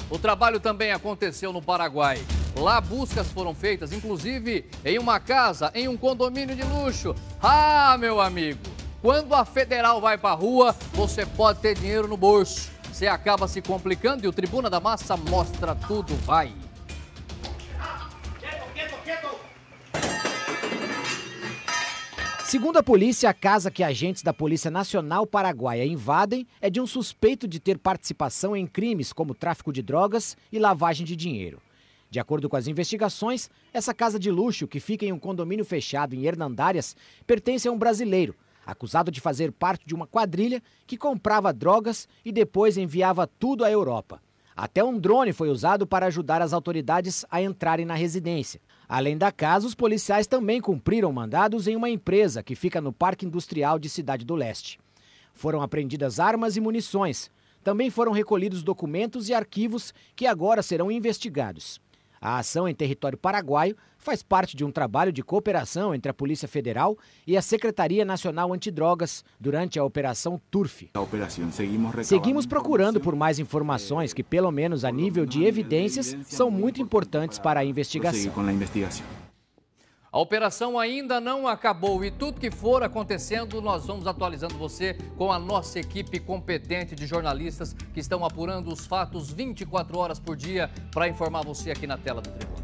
O trabalho também aconteceu no Paraguai. Lá buscas foram feitas, inclusive em uma casa, em um condomínio de luxo. Ah, meu amigo, quando a federal vai pra rua, você pode ter dinheiro no bolso. Você acaba se complicando e o Tribuna da Massa mostra tudo, vai. Segundo a polícia, a casa que agentes da Polícia Nacional Paraguaia invadem é de um suspeito de ter participação em crimes como tráfico de drogas e lavagem de dinheiro. De acordo com as investigações, essa casa de luxo, que fica em um condomínio fechado em Hernandárias, pertence a um brasileiro, acusado de fazer parte de uma quadrilha que comprava drogas e depois enviava tudo à Europa. Até um drone foi usado para ajudar as autoridades a entrarem na residência. Além da casa, os policiais também cumpriram mandados em uma empresa que fica no Parque Industrial de Cidade do Leste. Foram apreendidas armas e munições. Também foram recolhidos documentos e arquivos que agora serão investigados. A ação em território paraguaio faz parte de um trabalho de cooperação entre a Polícia Federal e a Secretaria Nacional Antidrogas durante a Operação TURF. Seguimos procurando por mais informações que, pelo menos a nível de evidências, são muito importantes para a investigação. A operação ainda não acabou e tudo que for acontecendo, nós vamos atualizando você com a nossa equipe competente de jornalistas que estão apurando os fatos 24 horas por dia para informar você aqui na tela do Tribuna.